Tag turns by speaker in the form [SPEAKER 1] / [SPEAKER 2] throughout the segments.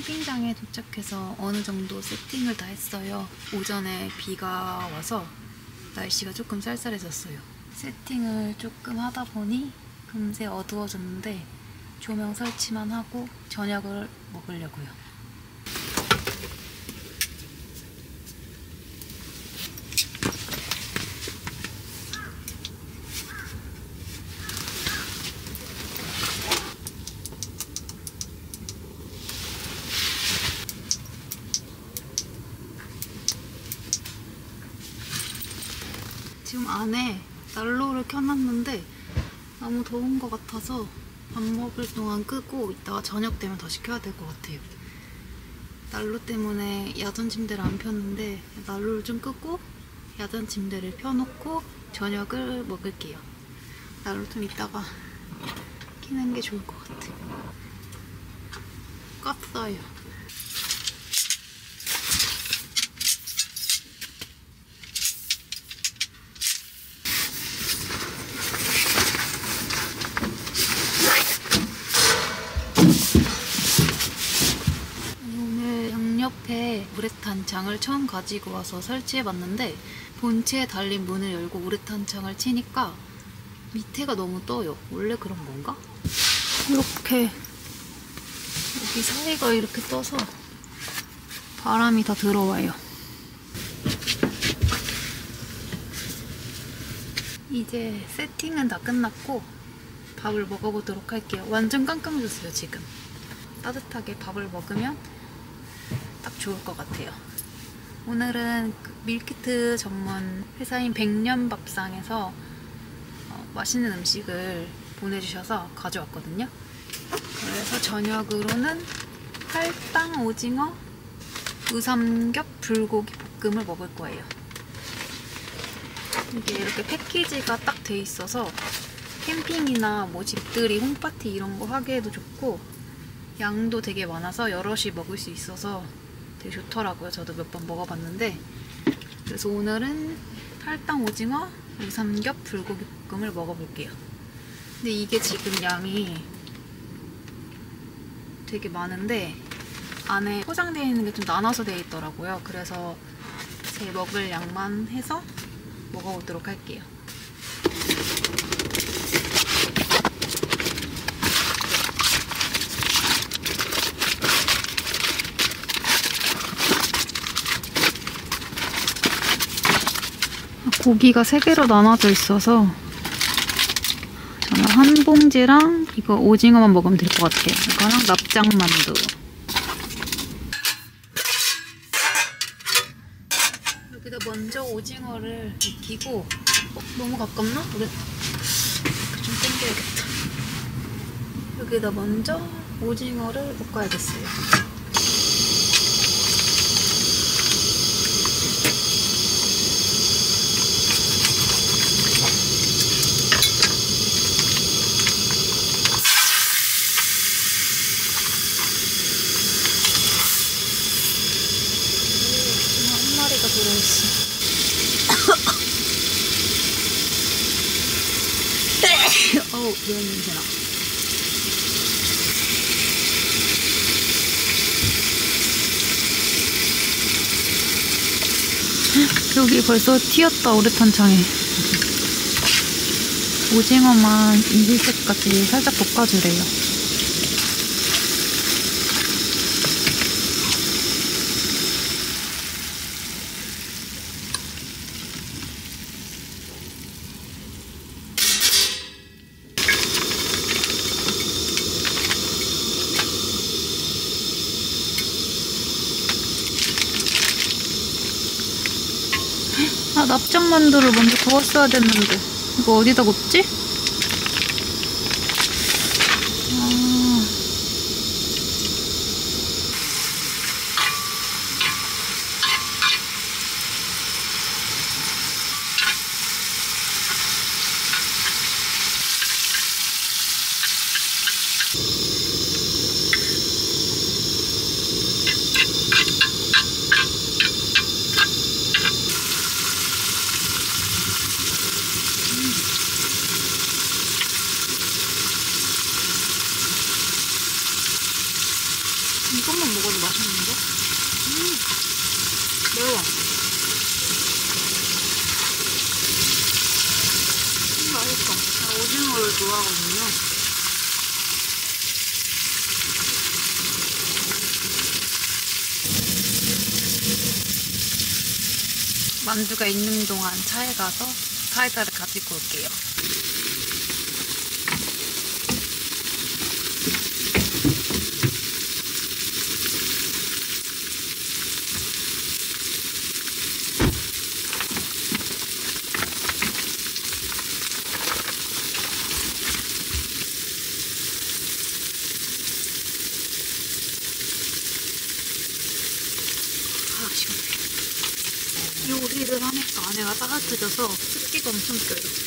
[SPEAKER 1] 캠핑장에 도착해서 어느 정도 세팅을 다 했어요. 오전에 비가 와서 날씨가 조금 쌀쌀해졌어요. 세팅을 조금 하다 보니 금세 어두워졌는데 조명 설치만 하고 저녁을 먹으려고요. 지금 안에 난로를 켜놨는데 너무 더운 것 같아서 밥 먹을 동안 끄고 이따가 저녁 되면 다시 켜야 될 것 같아요. 난로 때문에 야전 침대를 안 폈는데 난로를 좀 끄고 야전 침대를 펴놓고 저녁을 먹을게요. 난로 좀 이따가 켜는 게 좋을 것 같아요. 껐어요. 옆에 우레탄 창을 처음 가지고 와서 설치해봤는데 본체에 달린 문을 열고 우레탄 창을 치니까 밑에가 너무 떠요. 원래 그런 건가? 이렇게 여기 사이가 이렇게 떠서 바람이 다 들어와요. 이제 세팅은 다 끝났고 밥을 먹어보도록 할게요. 완전 깜깜해졌어요 지금. 따뜻하게 밥을 먹으면 딱 좋을 것 같아요. 오늘은 밀키트 전문 회사인 백년밥상에서 맛있는 음식을 보내주셔서 가져왔거든요. 그래서 저녁으로는 팔당 오징어 우삼겹 불고기 볶음을 먹을 거예요. 이게 이렇게 패키지가 딱 돼 있어서 캠핑이나 뭐 집들이 홈파티 이런 거 하기에도 좋고 양도 되게 많아서 여럿이 먹을 수 있어서 되게 좋더라고요. 저도 몇 번 먹어봤는데. 그래서 오늘은 팔당 오징어 우삼겹 불고기 볶음을 먹어볼게요. 근데 이게 지금 양이 되게 많은데 안에 포장되어 있는 게 좀 나눠서 되어 있더라고요. 그래서 제 먹을 양만 해서 먹어보도록 할게요. 고기가 3개로 나눠져 있어서 저는 한 봉지랑 이거 오징어만 먹으면 될 것 같아요. 이거랑 납작만두. 여기다 먼저 오징어를 익히고 너무 가깝나? 좀 당겨야겠다. 여기다 먼저 오징어를 볶아야겠어요. 들어있어. 어우, 매운 냄새나. 여기 벌써 튀었다, 우레탄 창에. 오징어만 익을 때까지 살짝 볶아주래요. 아, 납작만두를 먼저 구웠어야 됐는데 이거 어디다 굽지? 이것만 먹어도 맛있는데? 매워. 맛있어. 나 오징어를 좋아하거든요. 만두가 있는 동안 차에 가서 사이다를 가지고 올게요. 요리를 하니까 안에가 따뜻해져서 습기가 엄청 껴요.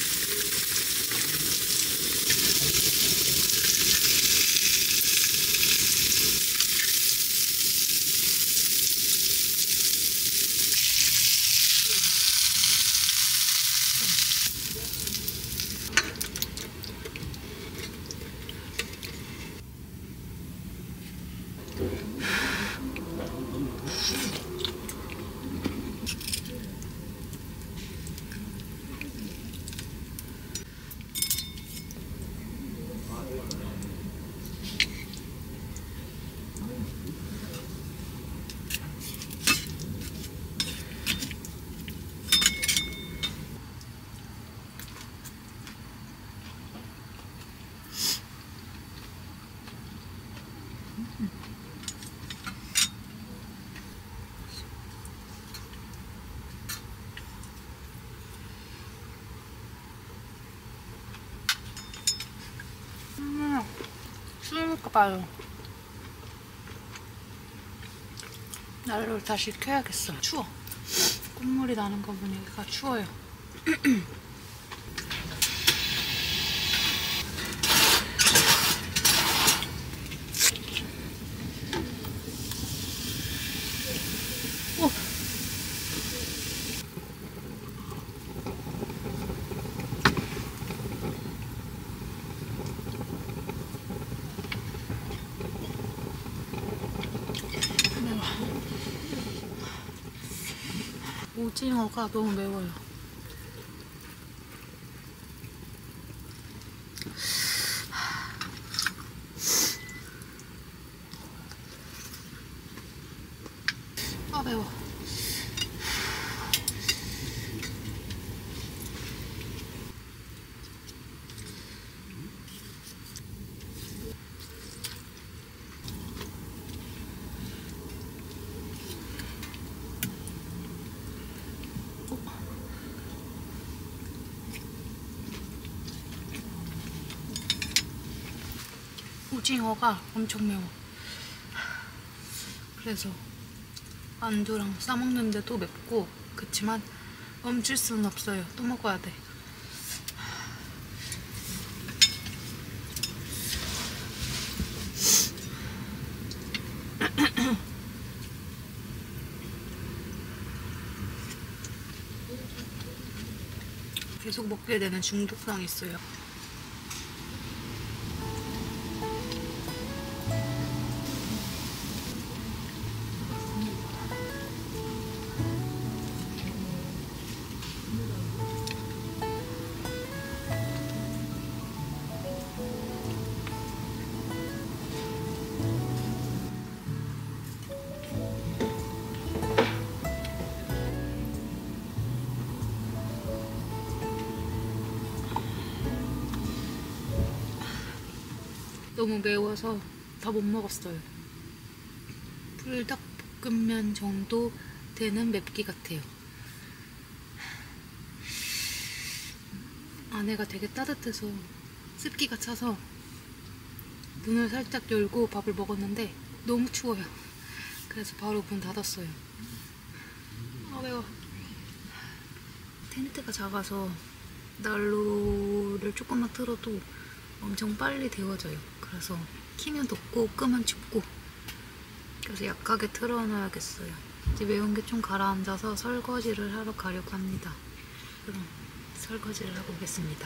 [SPEAKER 1] 추우니까 봐요. 난로를 다시 켜야겠어. 추워. 콧물이 나는 거 보니까 추워요. 오징어가 너무 매워요. 아 매워. 오징어가 엄청 매워. 그래서 만두랑 싸먹는데도 맵고, 그치만 멈출 수는 없어요. 또 먹어야 돼. 계속 먹게 되는 중독성이 있어요. 너무 매워서 다 못 먹었어요. 불닭볶음면 정도 되는 맵기 같아요. 안에가 되게 따뜻해서 습기가 차서 문을 살짝 열고 밥을 먹었는데 너무 추워요. 그래서 바로 문 닫았어요. 아 매워. 텐트가 작아서 난로를 조금만 틀어도 엄청 빨리 데워져요. 그래서 키면 덥고 끄면 춥고, 그래서 약하게 틀어놔야겠어요. 이제 매운 게 좀 가라앉아서 설거지를 하러 가려고 합니다. 그럼 설거지를 하고 오겠습니다.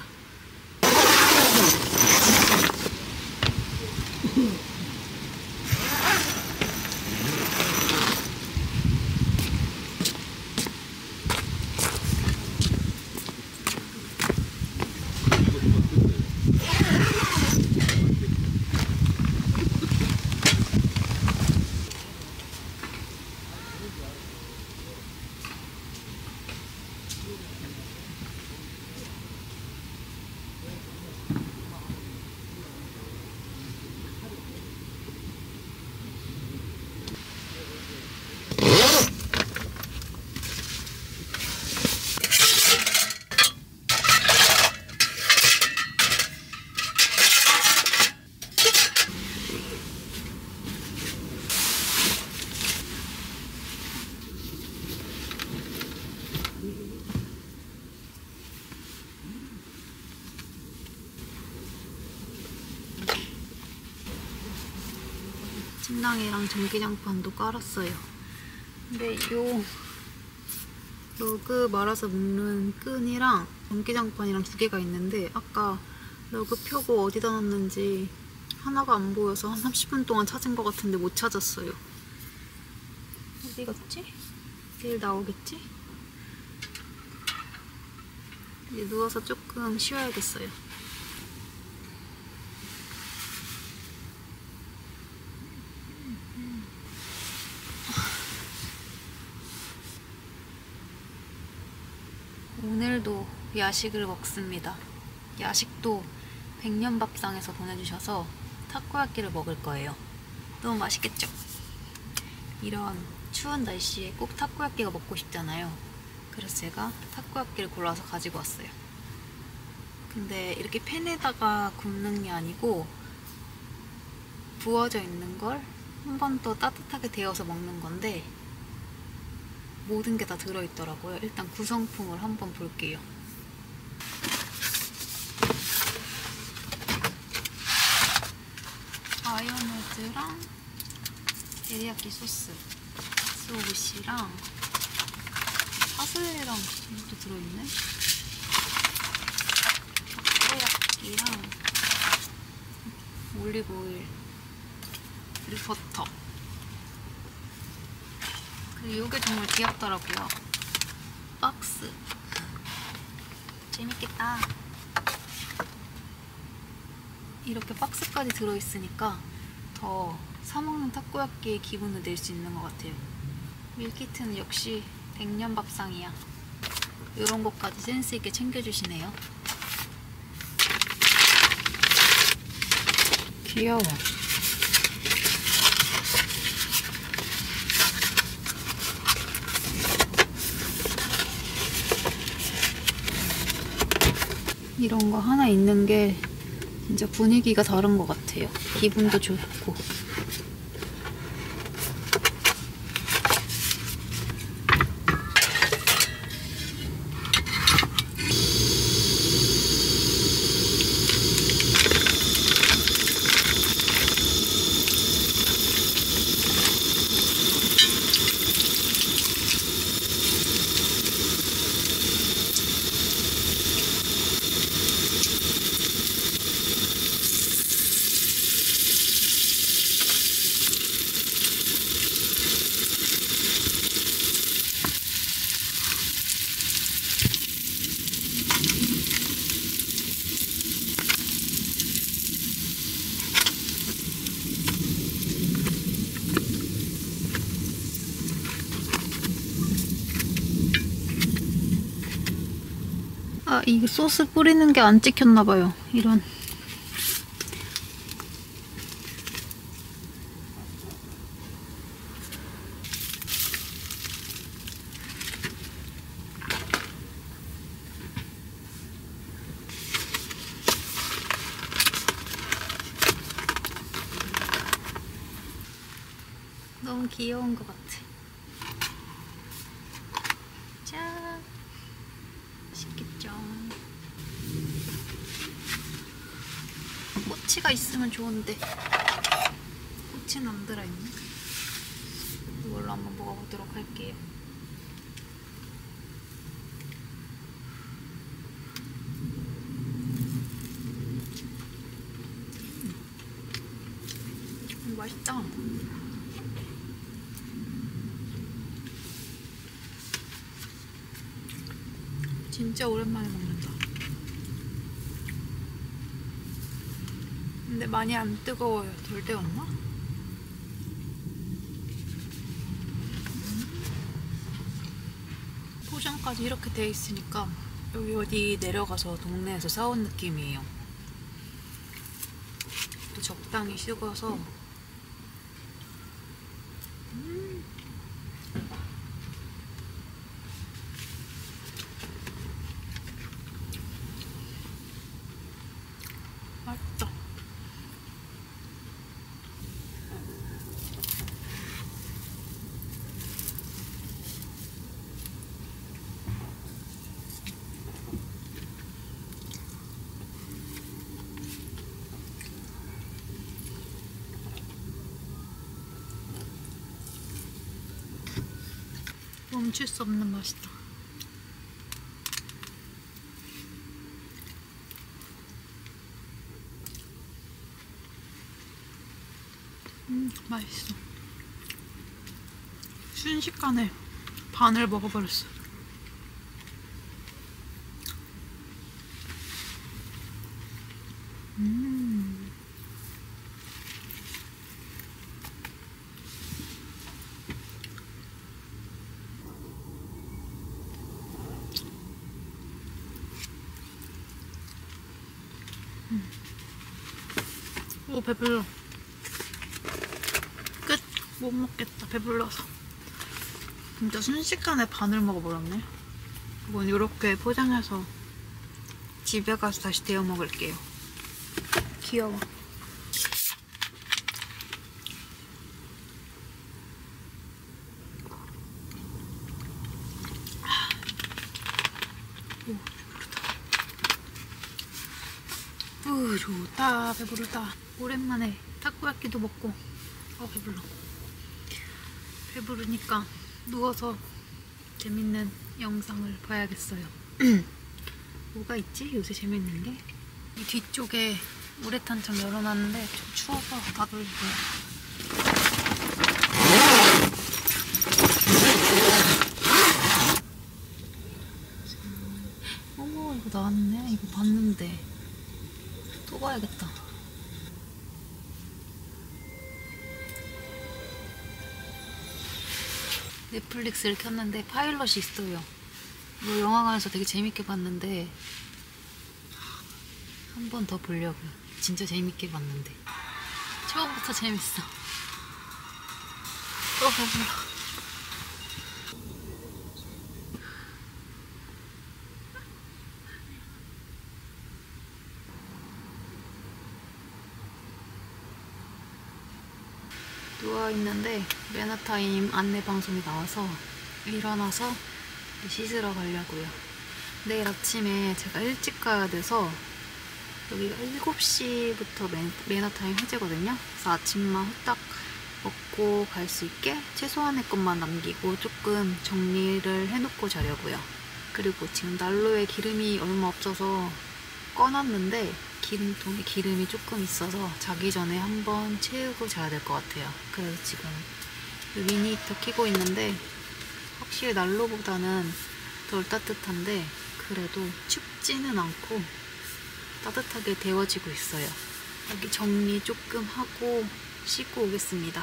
[SPEAKER 1] 침낭이랑 전기장판도 깔았어요. 근데 요 러그 말아서 묶는 끈이랑 전기장판이랑 두 개가 있는데 아까 러그 펴고 어디다 놨는지 하나가 안 보여서 한 30분 동안 찾은 것 같은데 못 찾았어요. 어디 갔지? 내일 나오겠지? 이제 누워서 조금 쉬어야겠어요. 오늘도 야식을 먹습니다. 야식도 백년밥상에서 보내주셔서 타코야끼를 먹을 거예요. 너무 맛있겠죠? 이런 추운 날씨에 꼭 타코야끼가 먹고 싶잖아요. 그래서 제가 타코야끼를 골라서 가지고 왔어요. 근데 이렇게 팬에다가 굽는 게 아니고 부어져 있는 걸 한 번 더 따뜻하게 데워서 먹는 건데 모든 게 다 들어있더라고요. 일단 구성품을 한번 볼게요. 마요네즈랑 데리야끼 소스, 스오부시랑 파슬리랑 이것도 들어있네. 타코야끼랑 올리브오일 그리고 버터. 그리고 이게 정말 귀엽더라고요. 박스. 재밌겠다. 이렇게 박스까지 들어있으니까 더 사먹는 타코야끼의 기분을 낼 수 있는 것 같아요. 밀키트는 역시 백년밥상이야. 이런 것까지 센스있게 챙겨주시네요. 귀여워. 이런 거 하나 있는 게 진짜 분위기가 다른 것 같아요. 기분도 좋고. 아, 이거 소스 뿌리는 게 안 찍혔나봐요. 이런. 너무 귀여운 것 같아. 짠! 맛있겠죠? 꼬치가 있으면 좋은데 꼬치는 안 들어있네. 이걸로 한번 먹어보도록 할게요. 맛있다. 진짜 오랜만에 먹는다. 근데 많이 안 뜨거워요. 덜 데웠나? 포장까지 이렇게 돼 있으니까 여기 어디 내려가서 동네에서 사온 느낌이에요. 또 적당히 식어서 맛있다. 멈출 수 없는 맛이다. 맛있어. 순식간에 반을 먹어버렸어. 오, 배불러. 끝. 못 먹겠다. 배불러서. 진짜 순식간에 반을 먹어버렸네. 이건 이렇게 포장해서 집에 가서 다시 데워 먹을게요. 귀여워. 오, 배부르다. 좋다. 배부르다. 오랜만에 타코야끼도 먹고. 배불러. 배부르니까 누워서 재밌는 영상을 봐야겠어요. 뭐가 있지? 요새 재밌는 게? 이 뒤쪽에 우레탄창 열어놨는데 좀 추워서 닫을게요. 어머, 이거 나왔네. 이거 봤는데 또 봐야겠다. 넷플릭스를 켰는데 파일럿이 있어요. 이거 영화관에서 되게 재밌게 봤는데 한 번 더 보려고요. 진짜 재밌게 봤는데 처음부터 재밌어. 배불러. 누워있는데 메나타임 안내방송이 나와서 일어나서 씻으러 가려고요. 내일 아침에 제가 일찍 가야 돼서 여기가 7시부터 메나타임 해제거든요. 그래서 아침만 후딱 먹고 갈 수 있게 최소한의 것만 남기고 조금 정리를 해놓고 자려고요. 그리고 지금 난로에 기름이 얼마 없어서 꺼놨는데 기름통에 기름이 조금 있어서 자기 전에 한번 채우고 자야 될 것 같아요. 그래서 지금 미니 히터 켜고 있는데 확실히 난로보다는 덜 따뜻한데 그래도 춥지는 않고 따뜻하게 데워지고 있어요. 여기 정리 조금 하고 씻고 오겠습니다.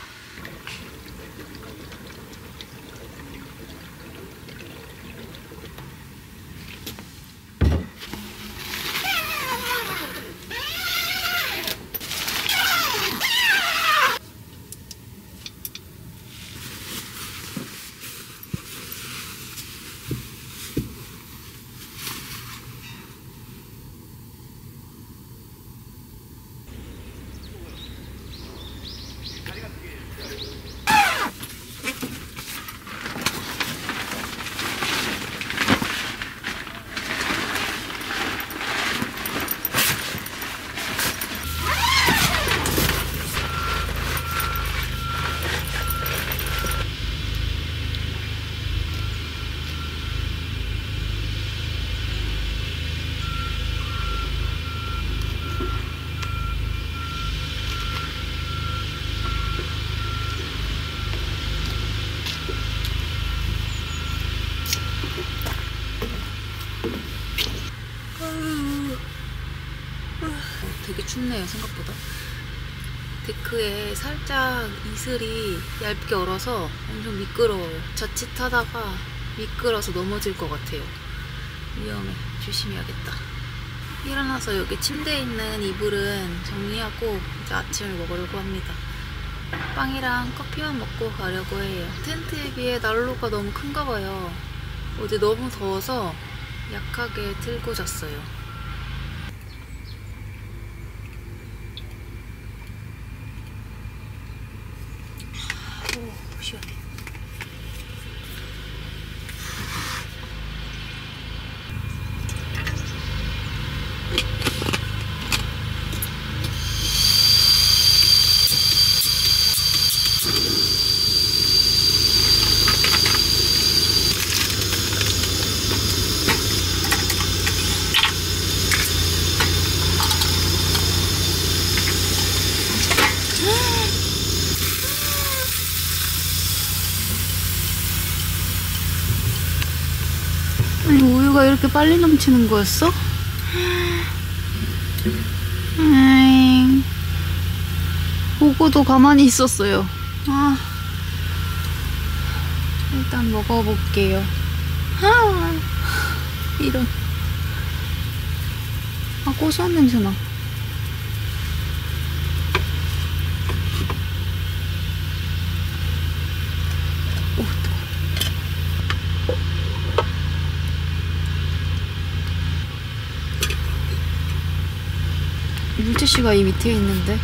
[SPEAKER 1] 되게 춥네요, 생각보다. 데크에 살짝 이슬이 얇게 얼어서 엄청 미끄러워요. 자칫하다가 미끄러서 넘어질 것 같아요. 위험해. 조심해야겠다. 일어나서 여기 침대에 있는 이불은 정리하고 이제 아침을 먹으려고 합니다. 빵이랑 커피만 먹고 가려고 해요. 텐트에 비해 난로가 너무 큰가 봐요. 어제 너무 더워서 약하게 틀고 잤어요. 오, 시원해. 우유가 이렇게 빨리 넘치는 거였어? 보고도 가만히 있었어요. 일단 먹어볼게요. 이런. 고소한 냄새나. 오, 뜨거워. 물티슈가 이 밑에 있는데.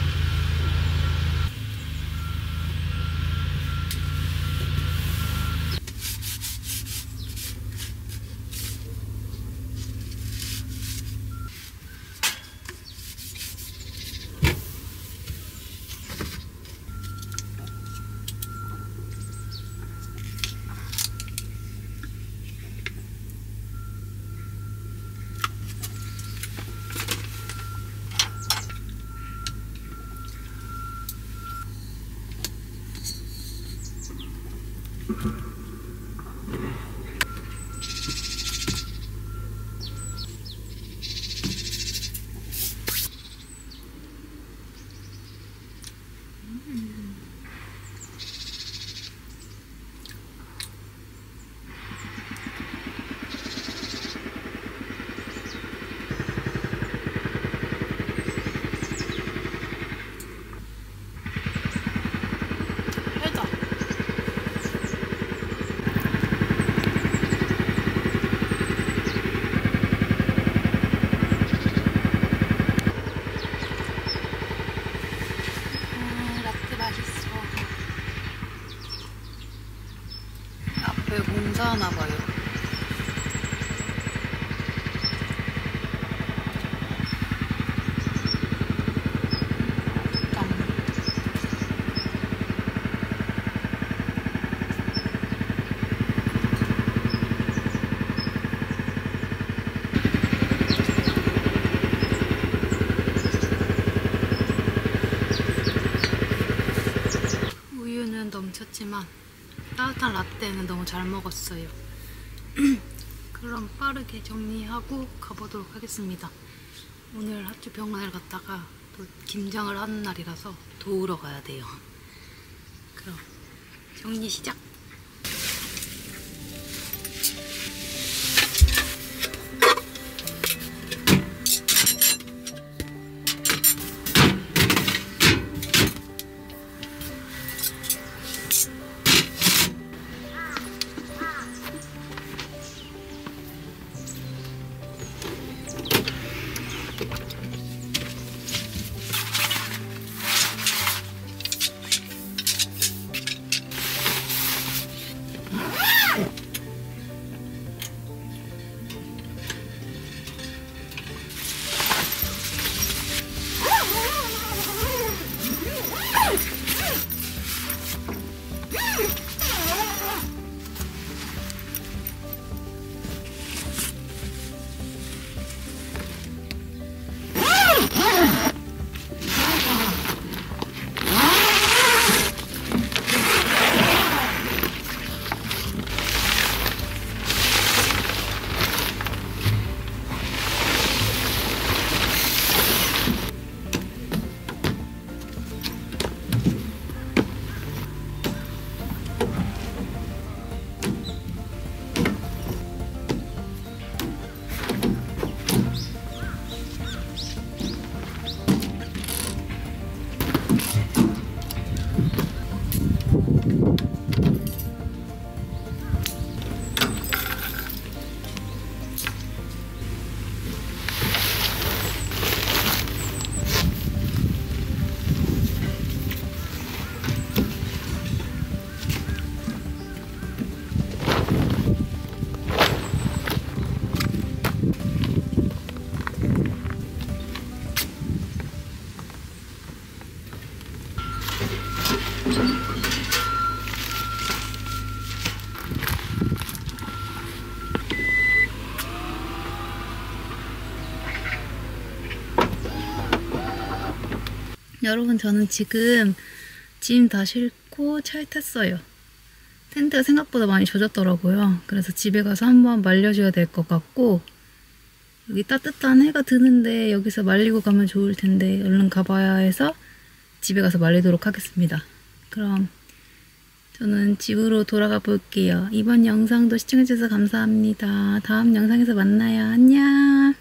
[SPEAKER 1] 앞에 공사하나봐요. 우유는 넘쳤지만 따뜻한 라떼는 너무 잘 먹었어요. 그럼 빠르게 정리하고 가보도록 하겠습니다. 오늘 하추 병원을 갔다가 또 김장을 하는 날이라서 도우러 가야 돼요. 그럼 정리 시작! 여러분, 저는 지금 짐 다 싣고 차에 탔어요. 텐트가 생각보다 많이 젖었더라고요. 그래서 집에 가서 한번 말려줘야 될 것 같고, 여기 따뜻한 해가 드는데 여기서 말리고 가면 좋을 텐데 얼른 가봐야 해서 집에 가서 말리도록 하겠습니다. 그럼 저는 집으로 돌아가 볼게요. 이번 영상도 시청해주셔서 감사합니다. 다음 영상에서 만나요. 안녕.